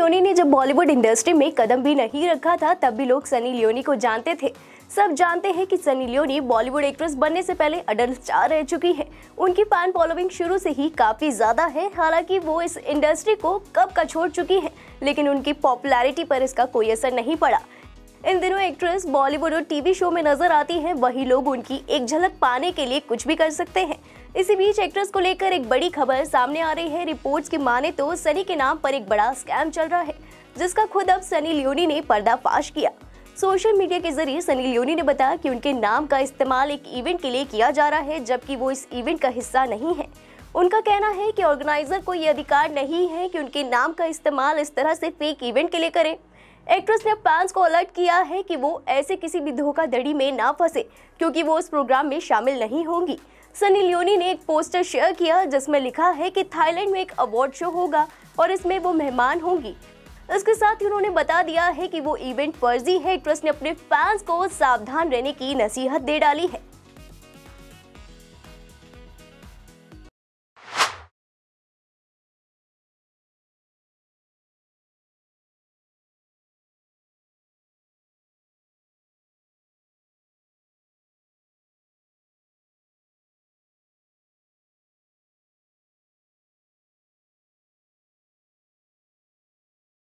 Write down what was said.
Leone ने जब Bollywood industry में कदम भी नहीं रखा था तब भी लोग सनी लियोनी को जानते थे। सब जानते हैं कि सनी लियोनी बॉलीवुड एक्ट्रेस बनने से पहले अडल्ट स्टार रह चुकी है। उनकी फैन फॉलोइंग शुरू से ही काफी ज्यादा है। हालांकि वो इस इंडस्ट्री को कब का छोड़ चुकी है, लेकिन उनकी पॉपुलैरिटी पर इसका कोई असर नहीं पड़ा। इन दिनों एक्ट्रेस बॉलीवुड और टीवी शो में नजर आती हैं, वही लोग उनकी एक झलक पाने के लिए कुछ भी कर सकते हैं। इसी बीच एक्ट्रेस को लेकर एक बड़ी खबर सामने आ रही है। रिपोर्ट्स की माने तो सनी के नाम पर एक बड़ा स्कैम चल रहा है, जिसका खुद अब सनी लियोनी ने पर्दाफाश किया। सोशल मीडिया के जरिए सनी लियोनी ने बताया कि उनके नाम का इस्तेमाल एक इवेंट के लिए किया जा रहा है, जबकि वो इस इवेंट का हिस्सा नहीं है। उनका कहना है कि ऑर्गेनाइजर को ये अधिकार नहीं है कि उनके नाम का इस्तेमाल इस तरह से फेक इवेंट के लिए करे। एक्ट्रेस ने फैंस को अलर्ट किया है कि वो ऐसे किसी भी धोखाधड़ी में ना फंसे, क्योंकि वो उस प्रोग्राम में शामिल नहीं होंगी। सनी लियोनी ने एक पोस्टर शेयर किया जिसमें लिखा है कि थाईलैंड में एक अवार्ड शो होगा और इसमें वो मेहमान होंगी। इसके साथ ही उन्होंने बता दिया है कि वो इवेंट फर्जी है। एक्ट्रेस ने अपने फैंस को सावधान रहने की नसीहत दे डाली है।